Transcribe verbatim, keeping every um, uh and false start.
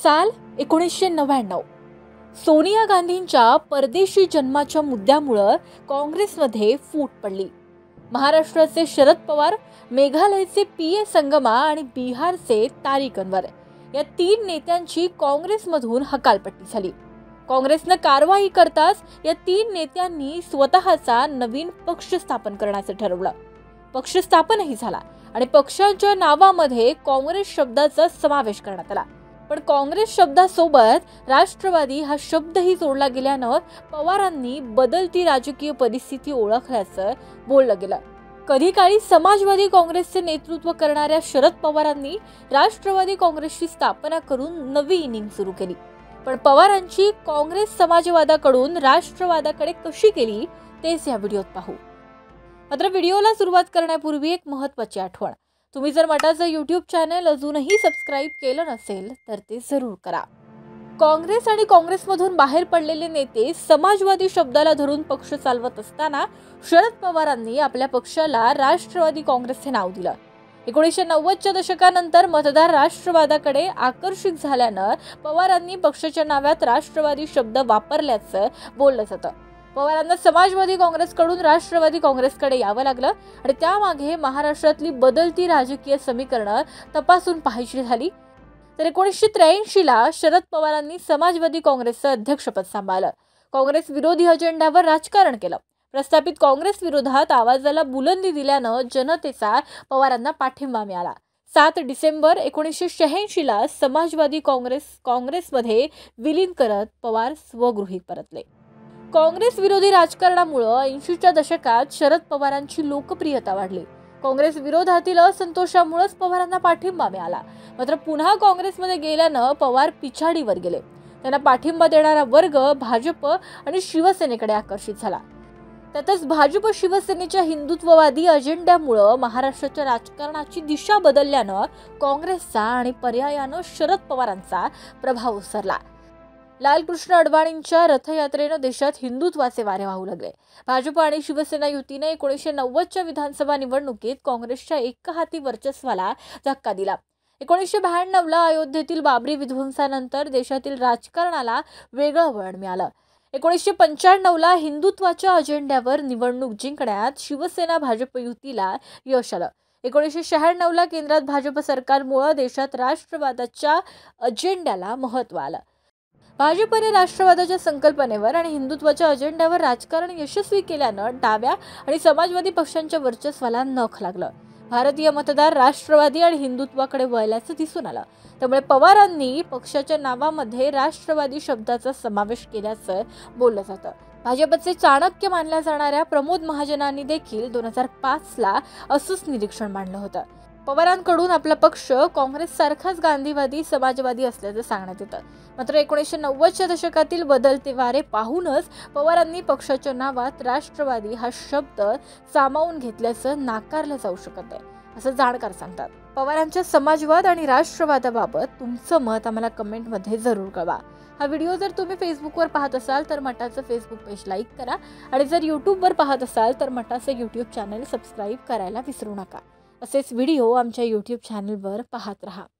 साल एकोणीसशे नव्याण्णव सोनिया गांधींच्या परदेशी जन्माच्या मुद्द्यामुळे काँग्रेसमध्ये फूट पडली। महाराष्ट्राचे शरद पवार, मेघालयचे पी ए संगमा आणि बिहारचे तारिक अनवर या तीन नेत्यांची काँग्रेसमधून हकालपट्टी झाली। काँग्रेसने कारवाई करताच या तीन नेत्यांनी स्वतःचा नवीन पक्ष स्थापन करण्याचे ठरवलं। पक्ष स्थापनही झाला आणि पक्षाच्या नावामध्ये काँग्रेस शब्दाचा समावेश करण्यात आला। पण काँग्रेस शब्दासोबत राष्ट्रवादी हा शब्दही जोडला गेल्यानं पवारांनी बदलती राजकीय परिस्थिती ओळखल्याचं बोललं गेलं। कधी काळी समाजवादी काँग्रेसचे नेतृत्व करणाऱ्या शरद पवारांनी राष्ट्रवादी काँग्रेसची स्थापना करून नवी इनिंग सुरू केली। पण पवारांची काँग्रेस समाजवादाकडून राष्ट्रवादाकडे कशी गेली तेच या व्हिडिओत पाहू। मात्र व्हिडिओला सुरुवात करण्यापूर्वी एक महत्त्वाची आठवण, तुम्ही जर मटाचं यूट्यूब चॅनल अजूनही सबस्क्राइब केलं नसेल तर ते जरूर करा। काँग्रेस आणि काँग्रेसमधून बाहेर पडलेले नेते समाजवादी शब्दाला धरून पक्ष चालवत असताना शरद पवारांनी आपल्या पक्षाला राष्ट्रवादी काँग्रेस हे नाव दिलं। एकोणीसशे नव्वदच्या दशकानंतर मतदार राष्ट्रवादाकडे आकर्षित झाल्यानं पवारांनी पक्षाच्या नावात राष्ट्रवादी शब्द वापरल्याचं बोललं जातं। पवारांना समाजवादी काँग्रेसकडून राष्ट्रवादी काँग्रेसकडे यावं लागलं आणि त्यामागे महाराष्ट्रातली बदलती राजकीय समीकरणं तपासून पाहायची झाली। तर एकोणीसशे त्र्याऐंशी ला शरद पवारांनी समाजवादी काँग्रेसचं अध्यक्षपद सांभाळलं। काँग्रेस विरोधी अजेंड्यावर राजकारण केलं। प्रस्थापित काँग्रेस विरोधात आवाजाला बुलंदी दिल्यानं जनतेचा पवारांना पाठिंबा मिळाला। सात डिसेंबर एकोणीसशे शहाऐंशी ला समाजवादी काँग्रेस काँग्रेसमध्ये विलीन करत पवार स्वगृही परतले। काँग्रेस विरोधी राजकारणामुळे ऐंशीच्या दशकात शरद पवारांची लोकप्रियता वाढली। काँग्रेस विरोधातील असंतोषामुळेच पवारांना पाठिंबा मिळाला। मात्र पुन्हा काँग्रेसमध्ये गेल्यानं पवार पिछाडीवर गेले। त्यांना पाठिंबा देणारा वर्ग भाजप आणि शिवसेनेकडे आकर्षित झाला। त्यातच भाजप शिवसेनेच्या हिंदुत्ववादी अजेंड्यामुळे महाराष्ट्राच्या राजकारणाची दिशा बदलल्यानं काँग्रेसचा आणि पर्यायानं शरद पवारांचा प्रभाव ओसरला। लालकृष्ण अडवाणींच्या रथयात्रेनं देशात हिंदुत्वाचे वारे वाहू लागले। भाजप आणि शिवसेना युतीने एकोणीसशे नव्वदच्या विधानसभा निवडणुकीत काँग्रेसच्या एकहाती वर्चस्वाला धक्का दिला। एकोणीसशे ब्याण्णव ला अयोध्येतील बाबरी विध्वंसानंतर देशातील राजकारणाला वेगळं वळण मिळालं। एकोणीसशे पंच्याण्णव ला हिंदुत्वाच्या अजेंड्यावर निवडणूक जिंकण्यात शिवसेना भाजप युतीला यश आलं। एकोणीसशे शहाण्णव ला केंद्रात भाजप सरकारमुळे देशात राष्ट्रवादाच्या अजेंड्याला महत्त्व आलं। भाजपने राष्ट्रवादाच्या संकल्पनेवर आणि हिंदुत्वाच्या अजेंड्यावर राजकारण यशस्वी केल्यानं डाव्या आणि समाजवादी पक्षांच्या वर्चस्वाला नख लागलं। भारतीय मतदार राष्ट्रवादी आणि हिंदुत्वाकडे वळल्याचं दिसून आलं। त्यामुळे पवारांनी पक्षाच्या नावामध्ये राष्ट्रवादी शब्दाचा समावेश केल्याचं बोललं जातं। भाजपचे चाणक्य मानल्या जाणाऱ्या प्रमोद महाजनांनी देखील दोन हजार पाच ला असंच निरीक्षण मांडलं होतं। पवारांकडून आपला पक्ष काँग्रेस सारखाच गांधीवादी समाजवादी असल्याचं सांगण्यात येतं। मात्र एकोणीसशे नव्वदच्या दशकातील बदलते वारे पाहूनच पवारांनी पक्षाच्या नावात राष्ट्रवादी हा शब्द सामावून घेतल्याचं नाकारलं जाऊ शकत नाही, असं जाणकार सांगतात। पवारांच्या समाजवाद आणि राष्ट्रवादाबाबत तुमचं मत आम्हाला कमेंटमध्ये जरूर कळवा। हा व्हिडिओ जर तुम्ही फेसबुकवर पाहत असाल तर मटाचं फेसबुक पेज लाईक करा आणि जर यूट्यूबवर पाहत असाल तर मटाचं यूट्यूब चॅनल सबस्क्राईब करायला विसरू नका। असेच व्हिडिओ आमच्या यूट्यूब चॅनलवर पाहत रहा।